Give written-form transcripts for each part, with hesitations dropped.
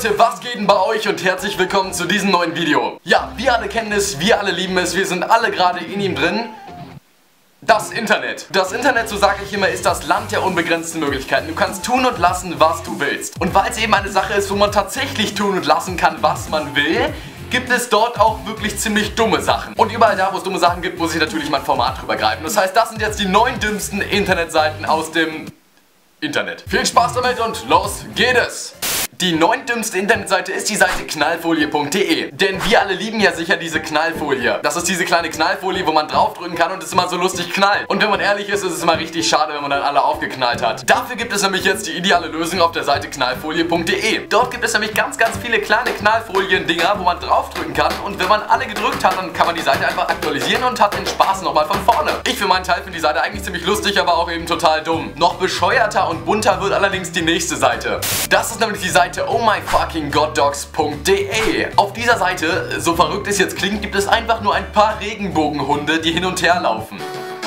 Leute, was geht denn bei euch und herzlich willkommen zu diesem neuen Video. Ja, wir alle kennen es, wir alle lieben es, wir sind alle gerade in ihm drin. Das Internet. Das Internet, so sage ich immer, ist das Land der unbegrenzten Möglichkeiten. Du kannst tun und lassen, was du willst. Und weil es eben eine Sache ist, wo man tatsächlich tun und lassen kann, was man will, gibt es dort auch wirklich ziemlich dumme Sachen. Und überall da, wo es dumme Sachen gibt, muss ich natürlich mein Format drüber greifen. Das heißt, das sind jetzt die 9 dümmsten Internetseiten aus dem Internet. Viel Spaß damit und los geht es! Die 9 dümmste Internetseite ist die Seite knallfolie.de. Denn wir alle lieben ja sicher diese Knallfolie. Das ist diese kleine Knallfolie, wo man draufdrücken kann und es immer so lustig knallt. Und wenn man ehrlich ist, ist es immer richtig schade, wenn man dann alle aufgeknallt hat. Dafür gibt es nämlich jetzt die ideale Lösung auf der Seite knallfolie.de. Dort gibt es nämlich ganz viele kleine Knallfolien-Dinger, wo man draufdrücken kann. Und wenn man alle gedrückt hat, dann kann man die Seite einfach aktualisieren und hat den Spaß nochmal von vorne. Ich für meinen Teil finde die Seite eigentlich ziemlich lustig, aber auch eben total dumm. Noch bescheuerter und bunter wird allerdings die nächste Seite. Das ist nämlich die Seite ohmyfuckinggoddogs.de. Auf dieser Seite, so verrückt es jetzt klingt, gibt es einfach nur ein paar Regenbogenhunde, die hin und her laufen.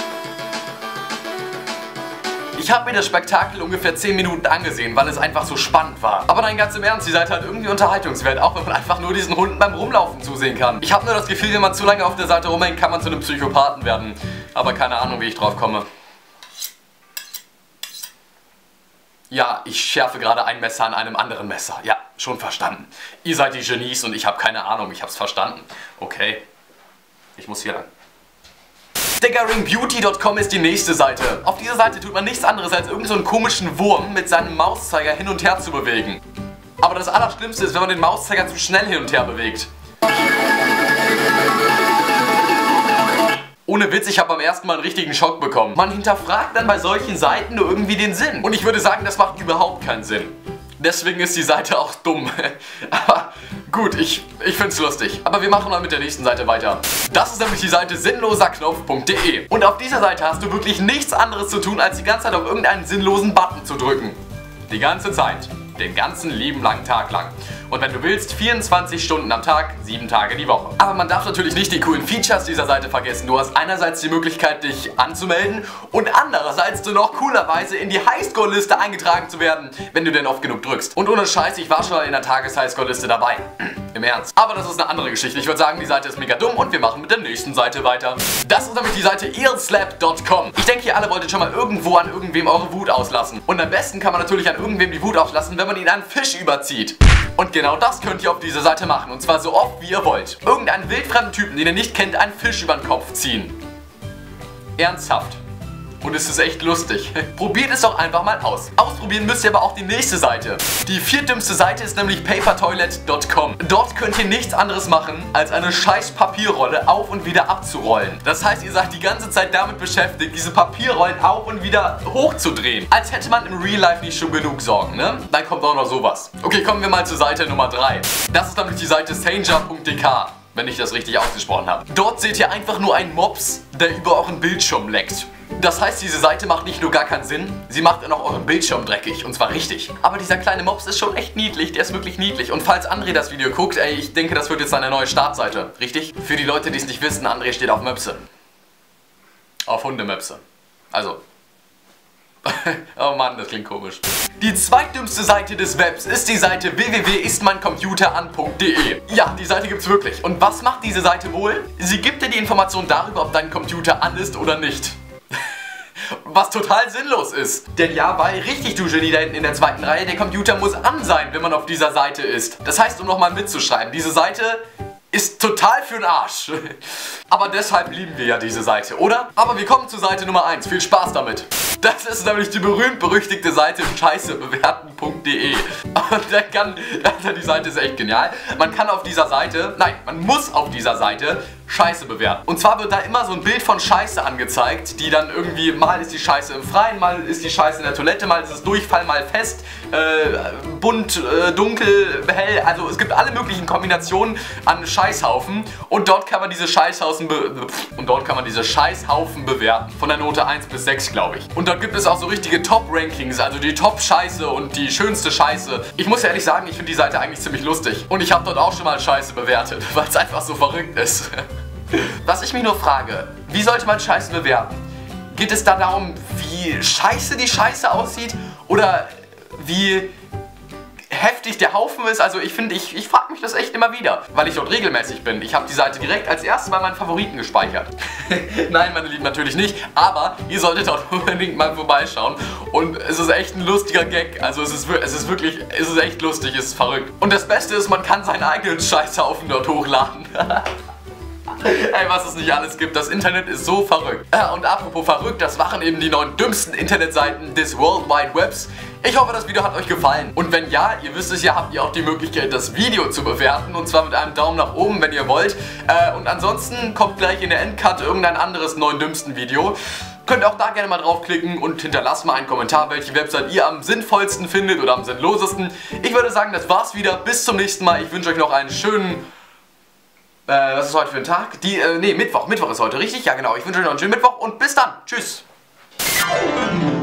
Ich habe mir das Spektakel ungefähr 10 Minuten angesehen, weil es einfach so spannend war. Aber nein, ganz im Ernst, die Seite hat irgendwie Unterhaltungswert, auch wenn man einfach nur diesen Hunden beim Rumlaufen zusehen kann. Ich habe nur das Gefühl, wenn man zu lange auf der Seite rumhängt, kann man zu einem Psychopathen werden. Aber keine Ahnung, wie ich drauf komme. Ja, ich schärfe gerade ein Messer an einem anderen Messer. Ja, schon verstanden. Ihr seid die Genies und ich habe keine Ahnung, ich hab's verstanden. Okay, ich muss hier lang. Stickeringbeauty.com ist die nächste Seite. Auf dieser Seite tut man nichts anderes, als irgend so einen komischen Wurm mit seinem Mauszeiger hin und her zu bewegen. Aber das Allerschlimmste ist, wenn man den Mauszeiger zu schnell hin und her bewegt. Ohne Witz, ich habe beim ersten Mal einen richtigen Schock bekommen. Man hinterfragt dann bei solchen Seiten nur irgendwie den Sinn. Und ich würde sagen, das macht überhaupt keinen Sinn. Deswegen ist die Seite auch dumm. Aber gut, ich find's lustig. Aber wir machen mal mit der nächsten Seite weiter. Das ist nämlich die Seite sinnloserknopf.de. Und auf dieser Seite hast du wirklich nichts anderes zu tun, als die ganze Zeit auf irgendeinen sinnlosen Button zu drücken. Die ganze Zeit. Den ganzen lieben langen Tag lang. Und wenn du willst, 24 Stunden am Tag, 7 Tage die Woche. Aber man darf natürlich nicht die coolen Features dieser Seite vergessen. Du hast einerseits die Möglichkeit, dich anzumelden und andererseits du noch coolerweise in die Highscore-Liste eingetragen zu werden, wenn du denn oft genug drückst. Und ohne Scheiß, ich war schon mal in der Tages-Highscore-Liste dabei. Im Ernst. Aber das ist eine andere Geschichte. Ich würde sagen, die Seite ist mega dumm und wir machen mit der nächsten Seite weiter. Das ist nämlich die Seite eelslap.com. Ich denke, ihr alle wolltet schon mal irgendwo an irgendwem eure Wut auslassen. Und am besten kann man natürlich an irgendwem die Wut auslassen, wenn man ihn einen Fisch überzieht. Und genau das könnt ihr auf dieser Seite machen. Und zwar so oft wie ihr wollt. Irgendeinen wildfremden Typen, den ihr nicht kennt, einen Fisch über den Kopf ziehen. Ernsthaft. Und es ist echt lustig. Probiert es doch einfach mal aus. Ausprobieren müsst ihr aber auch die nächste Seite. Die 4. dümmste Seite ist nämlich papertoilet.com. Dort könnt ihr nichts anderes machen, als eine scheiß Papierrolle auf und wieder abzurollen. Das heißt, ihr seid die ganze Zeit damit beschäftigt, diese Papierrollen auf und wieder hochzudrehen. Als hätte man im Real Life nicht schon genug Sorgen, ne? Dann kommt auch noch sowas. Okay, kommen wir mal zur Seite Nummer 3. Das ist nämlich die Seite sanger.dk, wenn ich das richtig ausgesprochen habe. Dort seht ihr einfach nur einen Mops, der über euren Bildschirm leckt. Das heißt, diese Seite macht nicht nur gar keinen Sinn, sie macht auch euren Bildschirm dreckig. Und zwar richtig. Aber dieser kleine Mops ist schon echt niedlich, der ist wirklich niedlich. Und falls André das Video guckt, ey, ich denke, das wird jetzt eine neue Startseite. Richtig? Für die Leute, die es nicht wissen, André steht auf Möpse. Auf Hundemöpse. Also. Oh Mann, das klingt komisch. Die zweitdümmste Seite des Webs ist die Seite www.istmeincomputeran.de. Ja, die Seite gibt's wirklich. Und was macht diese Seite wohl? Sie gibt dir die Information darüber, ob dein Computer an ist oder nicht. Was total sinnlos ist. Denn ja, bei richtig, du Genie da hinten in der zweiten Reihe, der Computer muss an sein, wenn man auf dieser Seite ist. Das heißt, um nochmal mitzuschreiben, diese Seite ist total für'n Arsch. Aber deshalb lieben wir ja diese Seite, oder? Aber wir kommen zur Seite Nummer 1. Viel Spaß damit. Das ist nämlich die berühmt-berüchtigte Seite scheißebewerten.de. Und die Seite ist echt genial. Man kann auf dieser Seite, nein, man muss auf dieser Seite Scheiße bewerten. Und zwar wird da immer so ein Bild von Scheiße angezeigt, die dann irgendwie, mal ist die Scheiße im Freien, mal ist die Scheiße in der Toilette, mal ist es Durchfall, mal fest, bunt, dunkel, hell. Also es gibt alle möglichen Kombinationen an Scheißhaufen und dort kann man diese Scheißhaufen bewerten. Von der Note 1 bis 6, glaube ich. Und dort gibt es auch so richtige Top-Rankings, also die Top-Scheiße und die schönste Scheiße. Ich muss ja ehrlich sagen, ich finde die Seite eigentlich ziemlich lustig. Und ich habe dort auch schon mal Scheiße bewertet, weil es einfach so verrückt ist. Was ich mich nur frage, wie sollte man Scheiße bewerten? Geht es da darum, wie scheiße die Scheiße aussieht? Oder wie heftig der Haufen ist. Also ich finde, ich frage mich das echt immer wieder, weil ich dort regelmäßig bin. Ich habe die Seite direkt als erstes bei meinen Favoriten gespeichert. Nein, meine Lieben, natürlich nicht. Aber ihr solltet dort unbedingt mal vorbeischauen. Und es ist echt ein lustiger Gag. Also es ist echt lustig, es ist verrückt. Und das Beste ist, man kann seinen eigenen Scheißhaufen dort hochladen. Ey, was es nicht alles gibt, das Internet ist so verrückt. Und apropos verrückt, das waren eben die 9 dümmsten Internetseiten des World Wide Webs. Ich hoffe, das Video hat euch gefallen. Und wenn ja, ihr wisst es ja, habt ihr auch die Möglichkeit, das Video zu bewerten. Und zwar mit einem Daumen nach oben, wenn ihr wollt. Und ansonsten kommt gleich in der Endcut irgendein anderes 9 dümmsten Video. Könnt auch da gerne mal draufklicken und hinterlasst mal einen Kommentar, welche Website ihr am sinnvollsten findet oder am sinnlosesten. Ich würde sagen, das war's wieder. Bis zum nächsten Mal. Ich wünsche euch noch einen schönen... was ist heute für ein Tag? Mittwoch. Mittwoch ist heute, richtig? Ja, genau. Ich wünsche euch noch einen schönen Mittwoch und bis dann. Tschüss.